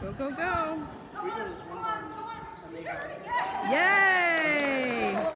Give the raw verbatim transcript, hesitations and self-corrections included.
Go, go, go. We go to this one bar and they have Yay!